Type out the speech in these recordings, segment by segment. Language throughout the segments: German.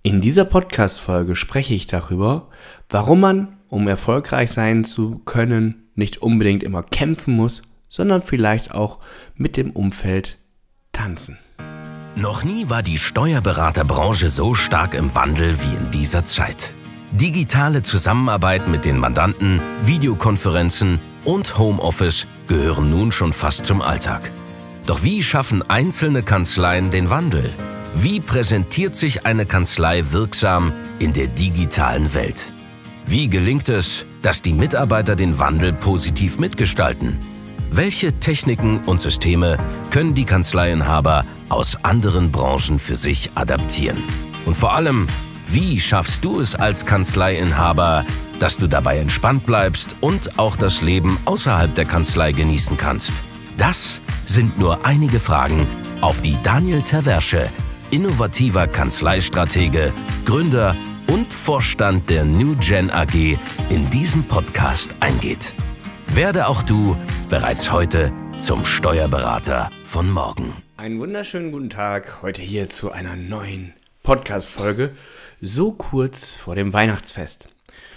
In dieser Podcast-Folge spreche ich darüber, warum man, um erfolgreich sein zu können, nicht unbedingt immer kämpfen muss, sondern vielleicht auch mit dem Umfeld tanzen. Noch nie war die Steuerberaterbranche so stark im Wandel wie in dieser Zeit. Digitale Zusammenarbeit mit den Mandanten, Videokonferenzen und Homeoffice gehören nun schon fast zum Alltag. Doch wie schaffen einzelne Kanzleien den Wandel? Wie präsentiert sich eine Kanzlei wirksam in der digitalen Welt? Wie gelingt es, dass die Mitarbeiter den Wandel positiv mitgestalten? Welche Techniken und Systeme können die Kanzleienhaber aus anderen Branchen für sich adaptieren? Und vor allem, wie schaffst du es als Kanzleiinhaber, dass du dabei entspannt bleibst und auch das Leben außerhalb der Kanzlei genießen kannst? Das sind nur einige Fragen, auf die Daniel Terwersche, innovativer Kanzleistratege, Gründer und Vorstand der NewGen AG, in diesem Podcast eingeht. Werde auch du bereits heute zum Steuerberater von morgen. Einen wunderschönen guten Tag, heute hier zu einer neuen Podcast-Folge, so kurz vor dem Weihnachtsfest.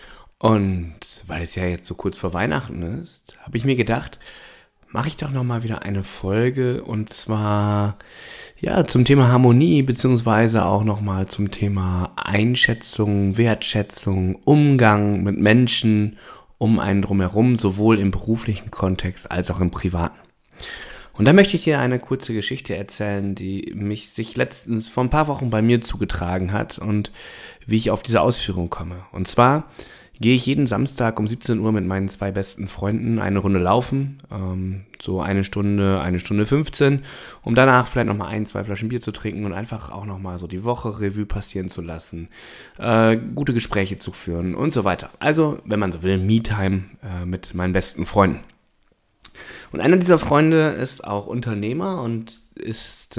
Und weil es ja jetzt so kurz vor Weihnachten ist, habe ich mir gedacht, mache ich doch nochmal wieder eine Folge und zwar zum Thema Harmonie, beziehungsweise auch nochmal zum Thema Einschätzung, Wertschätzung, Umgang mit Menschen um einen drumherum, sowohl im beruflichen Kontext als auch im privaten. Und da möchte ich dir eine kurze Geschichte erzählen, die sich letztens vor ein paar Wochen bei mir zugetragen hat und wie ich auf diese Ausführung komme. Und zwar gehe ich jeden Samstag um 17 Uhr mit meinen zwei besten Freunden eine Runde laufen, so eine Stunde 15, um danach vielleicht nochmal 1-2 Flaschen Bier zu trinken und einfach auch nochmal so die Woche Revue passieren zu lassen, gute Gespräche zu führen und so weiter. Also, wenn man so will, Me-Time mit meinen besten Freunden. Und einer dieser Freunde ist auch Unternehmer und ist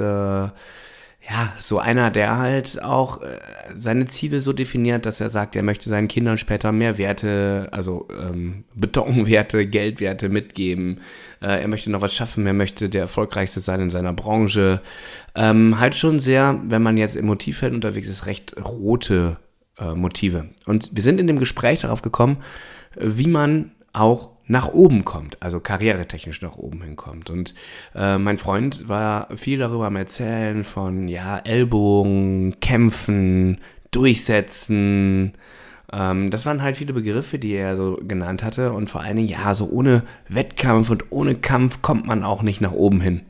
so einer, der halt auch seine Ziele so definiert, dass er sagt, er möchte seinen Kindern später mehr Werte, also Betonwerte, Geldwerte mitgeben. Er möchte noch was schaffen, er möchte der Erfolgreichste sein in seiner Branche. Halt schon sehr, wenn man jetzt im Motivfeld unterwegs ist, recht rote Motive. Und wir sind in dem Gespräch darauf gekommen, wie man auch nach oben kommt, also karrieretechnisch nach oben hinkommt. Und mein Freund war viel darüber am Erzählen von Ellbogen, Kämpfen, Durchsetzen. Das waren halt viele Begriffe, die er so genannt hatte. Und vor allen Dingen, so ohne Wettkampf und ohne Kampf kommt man auch nicht nach oben hin.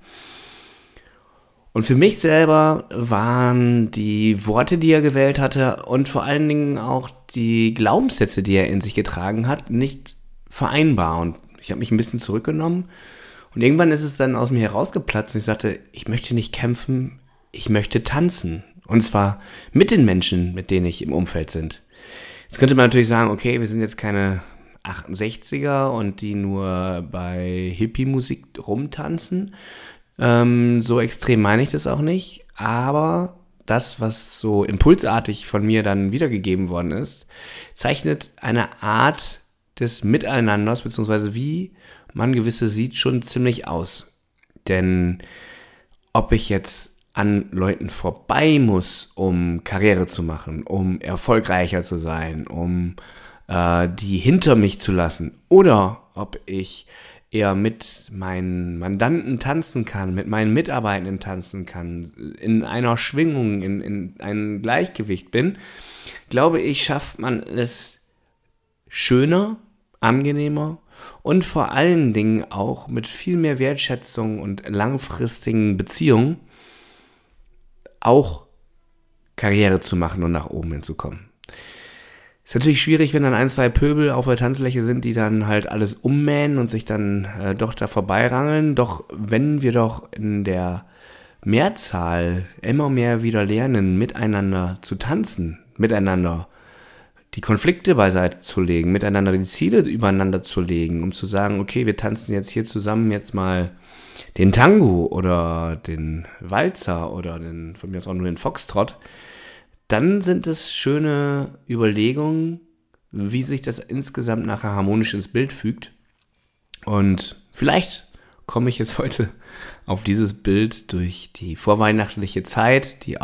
Und für mich selber waren die Worte, die er gewählt hatte und vor allen Dingen auch die Glaubenssätze, die er in sich getragen hat, nicht vereinbar. Und ich habe mich ein bisschen zurückgenommen und irgendwann ist es dann aus mir herausgeplatzt und ich sagte, ich möchte nicht kämpfen, ich möchte tanzen. Und zwar mit den Menschen, mit denen ich im Umfeld sind. Jetzt könnte man natürlich sagen, okay, wir sind jetzt keine 68er und die nur bei Hippie-Musik rumtanzen. So extrem meine ich das auch nicht, aber das, was so impulsartig von mir dann wiedergegeben worden ist, zeichnet eine Art des Miteinanders, beziehungsweise wie man gewisse sieht, schon ziemlich aus. Denn ob ich jetzt an Leuten vorbei muss, um Karriere zu machen, um erfolgreicher zu sein, um die hinter mich zu lassen, oder ob ich eher mit meinen Mandanten tanzen kann, mit meinen Mitarbeitenden tanzen kann, in einer Schwingung, in einem Gleichgewicht bin, glaube ich, schafft man es schöner, angenehmer und vor allen Dingen auch mit viel mehr Wertschätzung und langfristigen Beziehungen auch Karriere zu machen und nach oben hinzukommen. Ist natürlich schwierig, wenn dann 1-2 Pöbel auf der Tanzfläche sind, die dann halt alles ummähen und sich dann doch da vorbeirangeln. Doch wenn wir doch in der Mehrzahl immer mehr wieder lernen, miteinander zu tanzen, miteinander die Konflikte beiseite zu legen, miteinander die Ziele übereinander zu legen, um zu sagen, okay, wir tanzen jetzt hier zusammen jetzt mal den Tango oder den Walzer oder von mir aus auch nur den Foxtrott, dann sind es schöne Überlegungen, wie sich das insgesamt nachher harmonisch ins Bild fügt. Und vielleicht komme ich jetzt heute auf dieses Bild durch die vorweihnachtliche Zeit, die auch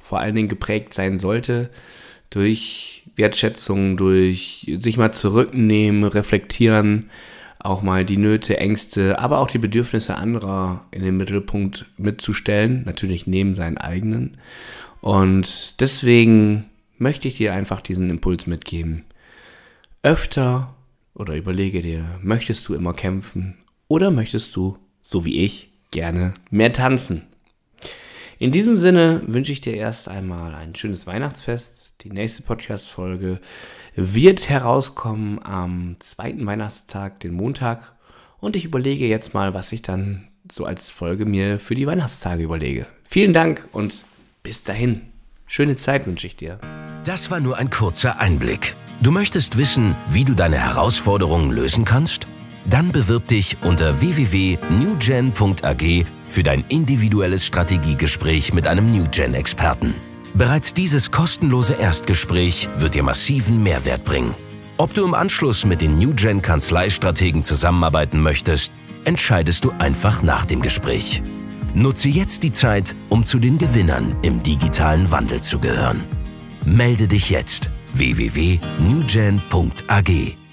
vor allen Dingen geprägt sein sollte durch Wertschätzung, durch sich mal zurücknehmen, reflektieren, auch mal die Nöte, Ängste, aber auch die Bedürfnisse anderer in den Mittelpunkt mitzustellen, natürlich neben seinen eigenen. Und deswegen möchte ich dir einfach diesen Impuls mitgeben. Öfter oder überlege dir, möchtest du immer kämpfen oder möchtest du, so wie ich, gerne mehr tanzen? In diesem Sinne wünsche ich dir erst einmal ein schönes Weihnachtsfest. Die nächste Podcast-Folge wird herauskommen am 2. Weihnachtstag, den Montag. Und ich überlege jetzt mal, was ich dann so als Folge mir für die Weihnachtstage überlege. Vielen Dank und bis dahin. Schöne Zeit wünsche ich dir. Das war nur ein kurzer Einblick. Du möchtest wissen, wie du deine Herausforderungen lösen kannst? Dann bewirb dich unter www.newgen.ag für dein individuelles Strategiegespräch mit einem NewGen-Experten. Bereits dieses kostenlose Erstgespräch wird dir massiven Mehrwert bringen. Ob du im Anschluss mit den NewGen-Kanzleistrategen zusammenarbeiten möchtest, entscheidest du einfach nach dem Gespräch. Nutze jetzt die Zeit, um zu den Gewinnern im digitalen Wandel zu gehören. Melde dich jetzt www.newgen.ag